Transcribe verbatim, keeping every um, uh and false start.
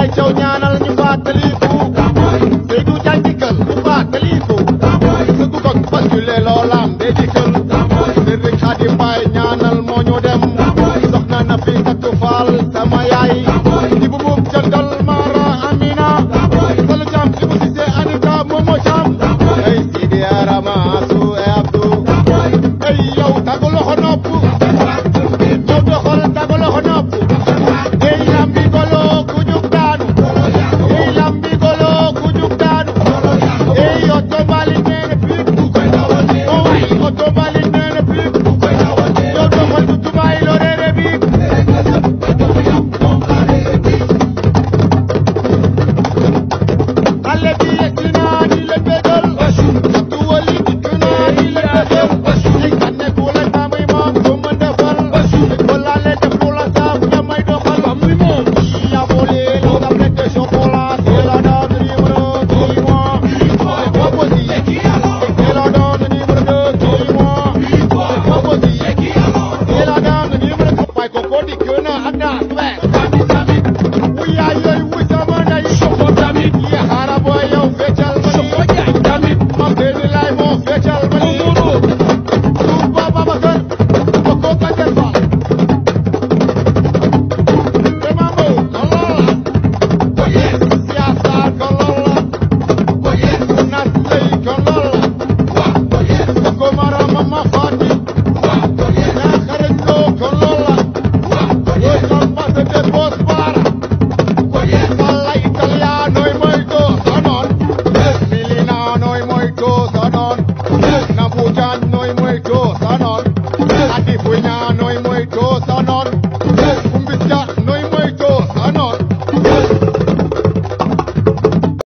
Thiaw ñaanal ñu fàttaliku Seydou Diagne dikkal ñu fàttaliku sëggu ko basculé loolam day dikkal Serigne Khadim Mbaye ñaanal moo ñu dem soxna na fi takk faal sama yaay di bu buub jëndal Mara Amina solu jam li mu sise Anita Momo Jam ay Sidi Arama Su e Abdou ay yow tàggu loxo nopp ñëw doxal tàggu loxo nopp ay lambi golo ku jug daanu ay lambi golo ku jug daanu ay oto mbalit nee na piip oh way oto mbalit nee na piip yow doxal du tubaay lo reere biip xale bi yegsi naa di la bégal Abdu Wali dikk naa di la bégal ay kan nekku la tamuy moom ko mën defal ko laale def lu la saaf ñamay doxal muy moom yaa boole la tablette de chocolat c'est la dame numéro dis-moi c'est pas possible c'est la dame numéro deux dis-moi c'est pas possible c'est la dame numéro deux fay ko ko dikk na ak naa suwe wuy yaay yooyu wuy sama ndey soko tamit yi xaara booy yow feccal ma soko jaay tamit ma seeni laay moo feccal ma ni suuf ba Babacar ba ko kantel fa demambo koloola siyaasar koloola nas ley koloola ko mara mama fati yaa xarañ loo koloola yo sambase de bos bara Falla italianoy moyto sonon Milinoy moyto sonon Nabujan noy moyto sonon